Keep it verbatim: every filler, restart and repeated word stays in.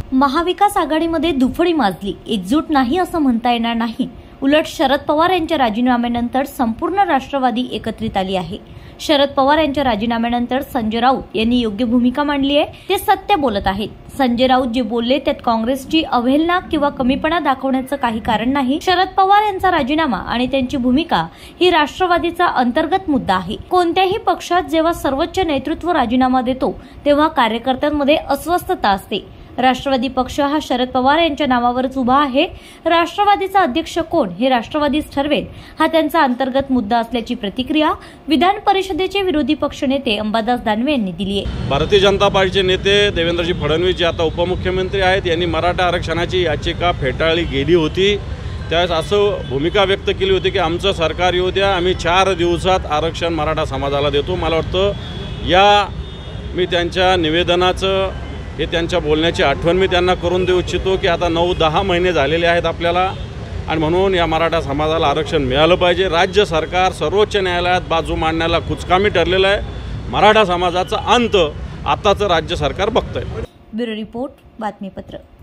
महाविकास आघाडीमध्ये दुफळी माजली, एकजूट नाही असं म्हणता येणार नाही। उलट शरद पवार यांच्या राजीनाम्यानंतर संपूर्ण राष्ट्रवादी एकत्रित आली आहे। शरद पवार यांच्या राजीनाम्यानंतर संजय राऊत यांनी योग्य भूमिका मांडली आहे, ते सत्य बोलत आहेत। संजय राऊत जे बोलले त्यात काँग्रेसची अवहेलना किंवा कमीपणा दाखवण्याचं काही कारण नाही। शरद पवार यांचा राजीनामा आणि त्यांची भूमिका ही राष्ट्रवादीचा अंतर्गत मुद्दा आहे। कोणत्याही पक्षात जेव्हा सर्वोच्च नेतृत्व राजीनामा देतो तेव्हा कार्यकर्त्यांमध्ये अस्वस्थता असते। राष्ट्रवादी पक्ष हा शरद पवार यांच्या नावावरच उभा आहे। राष्ट्रवादीचा अध्यक्ष कोण हे राष्ट्रवादीच ठरवेल, हा त्यांचा अंतर्गत मुद्दा असल्याची प्रतिक्रिया विधान परिषदेचे विरोधी पक्षनेते अंबादास दानवे यांनी दिली आहे। भारतीय जनता पार्टीचे नेते देवेंद्रजी फडणवीस जे आता उपमुख्यमंत्री आहेत यांनी मराठा आरक्षणाची याचिका फेटाळली गेली होती। त्यावेळेस असं भूमिका व्यक्त केली होती की आमचं सरकार येऊ द्या, आम्ही चार दिवसात आरक्षण मराठा समाजाला देतो। मला वाटतं या मी त्यांच्या निवेदनाचं हे त्यांच्या बोलण्याची आठवण मी त्यांना करून देऊ इच्छितो की आता नऊ दहा महिने झालेले आहेत आपल्याला, आणि म्हणून या मराठा समाजाला आरक्षण मिळालं पाहिजे। राज्य सरकार सर्वोच्च न्यायालयात बाजू मांडण्याला कुचकामी ठरलेलं आहे। मराठा समाजाचा अंत आताचं राज्य सरकार बघतंय। ब्युरो रिपोर्ट, बातमीपत्र।